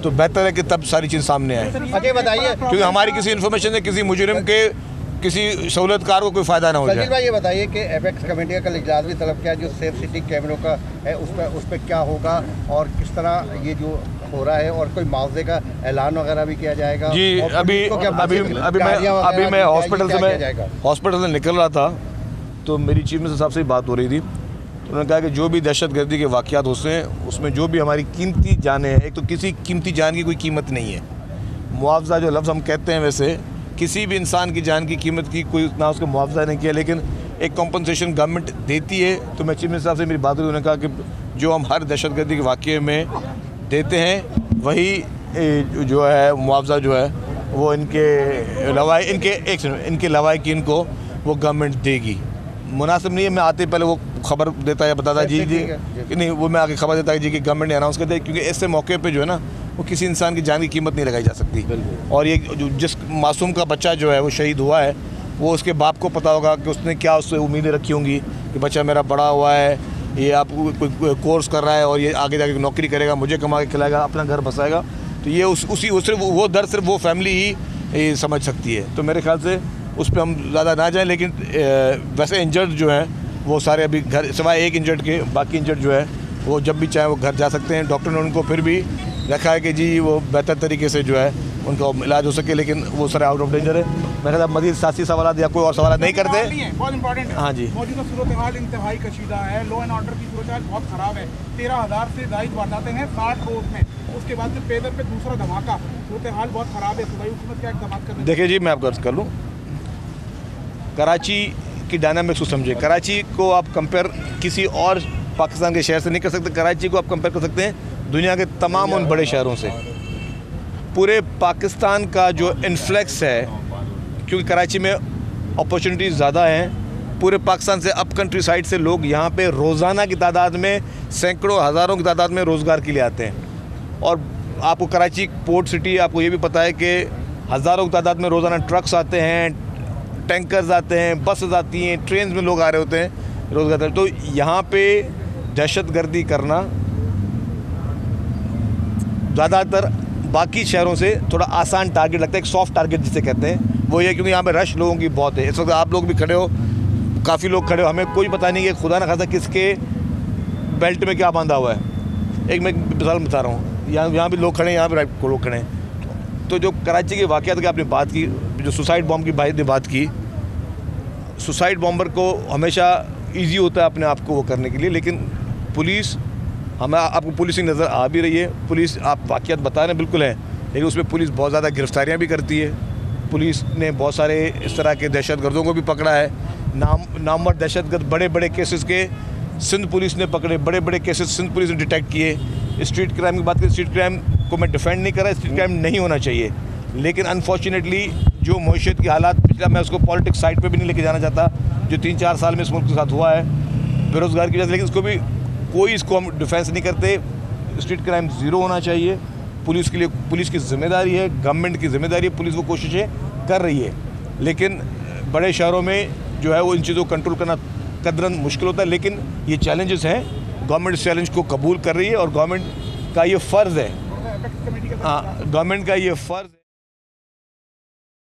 तो बेहतर है कि तब सारी चीज़ सामने आए। अजय बताइए, क्योंकि हमारी किसी इन्फॉर्मेशन से किसी मुजरिम के किसी सहूलतकार को कोई फ़ायदा ना हो जाए। भाई ये बताइए कि एपेक्स कमेटी का कल इजलास भी तलब किया, जो सेफ सिटी कैमरों का है उस पर क्या होगा और किस तरह ये जो हो रहा है, और कोई मुआवजे का ऐलान वगैरह भी किया जाएगा? जी, अभी मैं हॉस्पिटल से निकल रहा था तो मेरी चीफ मिनिस्टर साहब से बात हो रही थी। उन्होंने कहा कि जो भी दहशतगर्दी के वाक़यात होते हैं उसमें जो भी हमारी कीमती जानें हैं, एक तो किसी कीमती जान की कोई कीमत नहीं है। मुआवजा जो लफ्ज़ हम कहते हैं, वैसे किसी भी इंसान की जान की कीमत की कोई ना उसका मुआवजा नहीं किया, लेकिन एक कॉम्पनसेशन गवर्नमेंट देती है। तो मैं चीफ मिनिस्टर साहब से मेरी बात हुई, उन्होंने कहा कि जो हम हर दहशतगर्दी के वाक़े में देते हैं वही जो है मुआवजा जो है वो इनके लवाहिकीन को वो गवर्नमेंट देगी। मुनासिब नहीं है मैं आते पहले वो खबर देता है, बताता जी कि नहीं, वो मैं आगे खबर देता है जी कि गवर्नमेंट ने अनाउंस कर दिया, क्योंकि ऐसे मौके पे जो है ना वो किसी इंसान की जान की कीमत नहीं लगाई जा सकती। और ये जिस मासूम का बच्चा जो है वो शहीद हुआ है, वो उसके बाप को पता होगा कि उसने क्या उससे उम्मीदें रखी होंगी कि बच्चा मेरा बड़ा हुआ है, ये आप कोई कोर्स कर रहा है और ये आगे जाके नौकरी करेगा, मुझे कमा के खिलाएगा, अपना घर बसाएगा। तो ये सिर्फ वो दर्द सिर्फ वो फैमिली ही समझ सकती है। तो मेरे ख्याल से उस पर हम ज़्यादा ना जाएं, लेकिन वैसे इंजर्ड जो हैं वो सारे अभी घर, सिवाय एक इंजर्ड के बाकी इंजर्ड जो है वो जब भी चाहे वो घर जा सकते हैं। डॉक्टर ने उनको फिर भी रखा है कि जी वो बेहतर तरीके से जो है उनका इलाज हो सके, लेकिन वो सारे आउट ऑफ डेंजर है। मैं कहता मज़ीद सासी सवाल या कोई और सवाल नहीं करते। बहुत इंपॉर्टेंट है। हाँ जी, मौजूदा सूरत हाल इंतहाई कशीदा है, लॉ एंड ऑर्डर की सूरत हाल बहुत ख़राब है। 13,000 से ज़ायद वारदातें हैं 60 रोज में, उसके बाद फिर पेदर पे दूसरा धमाका, सूरत हाल बहुत ख़राब है। सूबाई हुकूमत क्या इक़दाम कर रही है? देखिए जी, मैं आपको अर्ज़ कर लूँ, कराची की डायनामिक्स को समझे। कराची को आप कंपेयर किसी और पाकिस्तान के शहर से नहीं कर सकते। कराची को आप कंपेयर कर सकते हैं दुनिया के तमाम उन बड़े शहरों से। पूरे पाकिस्तान का जो इन्फ्लक्स है, क्योंकि कराची में अपॉर्चुनिटीज़ ज़्यादा हैं, पूरे पाकिस्तान से अप कंट्री साइड से लोग यहाँ पे रोज़ाना की तादाद में, सैकड़ों हज़ारों की तादाद में रोज़गार के लिए आते हैं। और आपको कराची पोर्ट सिटी, आपको ये भी पता है कि हज़ारों की तादाद में रोज़ाना ट्रक्स आते हैं, टैंकर्स आते हैं, बसेस आती हैं, ट्रेन में लोग आ रहे होते हैं रोज़गार। तो यहाँ पे दहशतगर्दी करना ज़्यादातर बाकी शहरों से थोड़ा आसान टारगेट लगता है, एक सॉफ्ट टारगेट जिसे कहते हैं वो ये, क्योंकि यहाँ पे रश लोगों की बहुत है। इस वक्त आप लोग भी खड़े हो, काफ़ी लोग खड़े हो, हमें कोई पता नहीं कि खुदा न खासा किसके बेल्ट में क्या बांधा हुआ है। एक मैं मिसाल बता रहा हूँ, यहाँ भी लोग खड़े हैं, यहाँ भी लोग खड़े हैं। तो जो कराची के वाक़यात की आपने बात की, जो सुसाइड बॉम्ब की भाई ने बात की, सुसाइड बॉम्बर को हमेशा ईजी होता है अपने आप को वो करने के लिए, लेकिन पुलिस, हमें आपको पुलिसिंग नज़र आ भी रही है। पुलिस, आप वाक़यात बता रहे हैं, बिल्कुल है, लेकिन उसमें पुलिस बहुत ज़्यादा गिरफ्तारियाँ भी करती है। पुलिस ने बहुत सारे इस तरह के दहशतगर्दों को भी पकड़ा है। नामवर दहशतगर्द बड़े बड़े केसेस के सिंध पुलिस ने पकड़े, बड़े बड़े केसेस सिंध पुलिस ने डिटेक्ट किए। स्ट्रीट क्राइम की बात करें, स्ट्रीट क्राइम को मैं डिफेंड नहीं कर रहा, स्ट्रीट क्राइम नहीं होना चाहिए, लेकिन अनफॉर्चुनेटली जो मईशत की हालात, पिछला मैं उसको पॉलिटिक्स साइड पे भी नहीं लेके जाना चाहता, जो 3-4 साल में इस मुल्क के साथ हुआ है बेरोज़गार की वजह से, लेकिन इसको भी कोई इसको हम डिफेंस नहीं करते। स्ट्रीट क्राइम ज़ीरो होना चाहिए। पुलिस के लिए, पुलिस की जिम्मेदारी है, गवर्नमेंट की जिम्मेदारी है, पुलिस वो कोशिशें कर रही है, लेकिन बड़े शहरों में जो है वो इन चीज़ों को कंट्रोल करना कदरन मुश्किल होता है। लेकिन ये चैलेंजेस हैं, गवर्नमेंट इस चैलेंज को कबूल कर रही है और गवर्नमेंट का ये फ़र्ज़ है, हाँ, गवर्नमेंट का ये फ़र्ज़ है।